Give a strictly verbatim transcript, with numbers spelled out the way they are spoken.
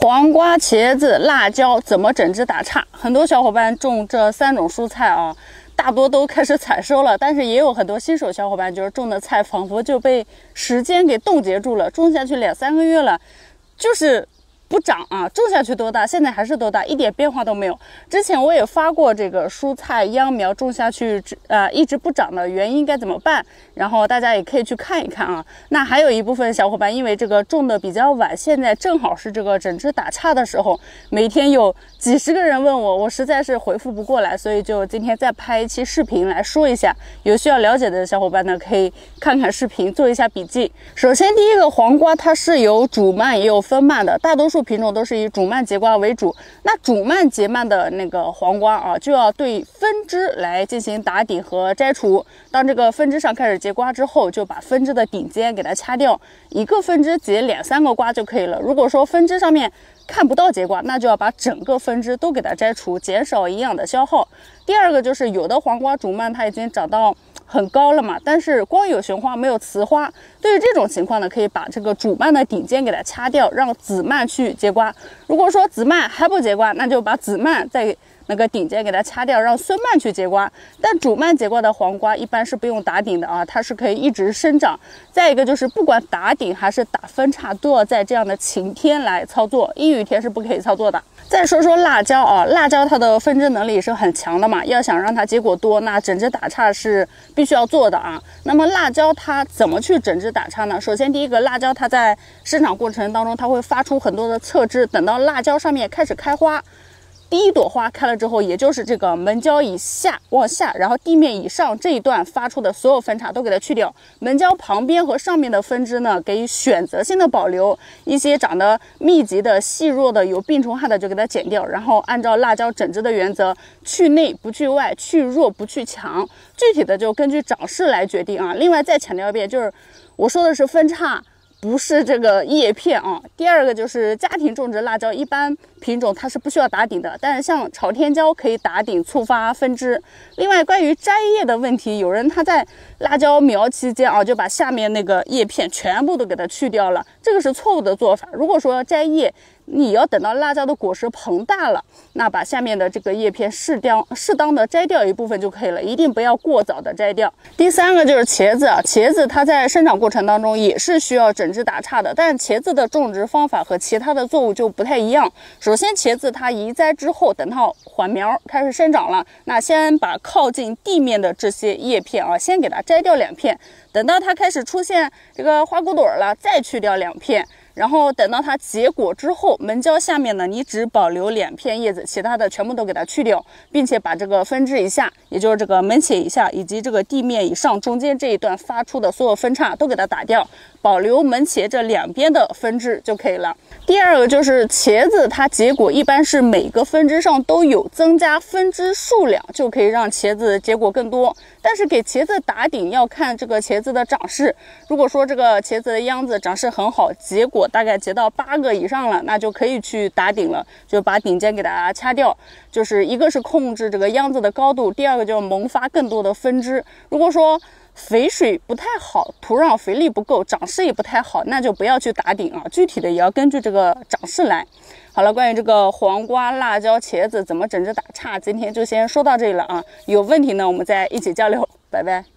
黄瓜、茄子、辣椒怎么整治打岔？很多小伙伴种这三种蔬菜啊，大多都开始采收了，但是也有很多新手小伙伴就是种的菜仿佛就被时间给冻结住了，种下去两三个月了，就是不长啊，种下去多大，现在还是多大，一点变化都没有。之前我也发过这个蔬菜秧苗种下去呃一直不长的原因该怎么办，然后大家也可以去看一看啊。那还有一部分小伙伴因为这个种的比较晚，现在正好是这个整治打岔的时候，每天有几十个人问我，我实在是回复不过来，所以就今天再拍一期视频来说一下。有需要了解的小伙伴呢，可以看看视频做一下笔记。首先第一个，黄瓜它是有主蔓也有分蔓的，大多数品种都是以主蔓结瓜为主。那主蔓结蔓的那个黄瓜啊，就要对分枝来进行打顶和摘除。当这个分枝上开始结瓜之后，就把分枝的顶尖给它掐掉，一个分枝结两三个瓜就可以了。如果说分枝上面看不到结瓜，那就要把整个分枝都给它摘除，减少营养的消耗。第二个就是有的黄瓜主蔓它已经长到很高了嘛，但是光有雄花没有雌花，对于这种情况呢，可以把这个主蔓的顶尖给它掐掉，让子蔓去结瓜。如果说子蔓还不结瓜，那就把子蔓再那个顶尖给它掐掉，让孙蔓去结瓜。但主蔓结瓜的黄瓜一般是不用打顶的啊，它是可以一直生长。再一个就是不管打顶还是打分叉，都要在这样的晴天来操作，阴雨天是不可以操作的。再说说辣椒啊，辣椒它的分枝能力是很强的嘛，要想让它结果多，那整枝打岔是必须要做的啊。那么辣椒它怎么去整枝打岔呢？首先第一个，辣椒它在生长过程当中，它会发出很多的侧枝，等到辣椒上面开始开花，第一朵花开了之后，也就是这个门胶以下往下，然后地面以上这一段发出的所有分叉都给它去掉，门胶旁边和上面的分枝呢，给予选择性的保留，一些长得密集的、细弱的、有病虫害的就给它剪掉，然后按照辣椒整枝的原则，去内不去外，去弱不去强，具体的就根据长势来决定啊。另外再强调一遍，就是我说的是分叉，不是这个叶片啊。第二个就是家庭种植辣椒，一般品种它是不需要打顶的，但是像朝天椒可以打顶促发分枝。另外关于摘叶的问题，有人他在辣椒苗期间啊，就把下面那个叶片全部都给它去掉了，这个是错误的做法。如果说摘叶，你要等到辣椒的果实膨大了，那把下面的这个叶片适当适当的摘掉一部分就可以了，一定不要过早的摘掉。第三个就是茄子啊，茄子它在生长过程当中也是需要整枝打岔的，但是茄子的种植方法和其他的作物就不太一样。首先茄子它移栽之后，等到缓苗开始生长了，那先把靠近地面的这些叶片啊，先给它摘掉两片，等到它开始出现这个花骨朵了，再去掉两片。然后等到它结果之后，门胶下面呢，你只保留两片叶子，其他的全部都给它去掉，并且把这个分枝以下，也就是这个门切以下以及这个地面以上中间这一段发出的所有分叉都给它打掉，保留门切这两边的分枝就可以了。第二个就是茄子，它结果一般是每个分枝上都有增加分枝数量，就可以让茄子结果更多。但是给茄子打顶要看这个茄子的长势，如果说这个茄子的秧子长势很好，结果大概结到八个以上了，那就可以去打顶了，就把顶尖给它掐掉。就是一个是控制这个秧子的高度，第二个就是萌发更多的分枝。如果说肥水不太好，土壤肥力不够，长势也不太好，那就不要去打顶啊。具体的也要根据这个长势来。好了，关于这个黄瓜、辣椒、茄子怎么整枝打岔，今天就先说到这里了啊。有问题呢，我们再一起交流，拜拜。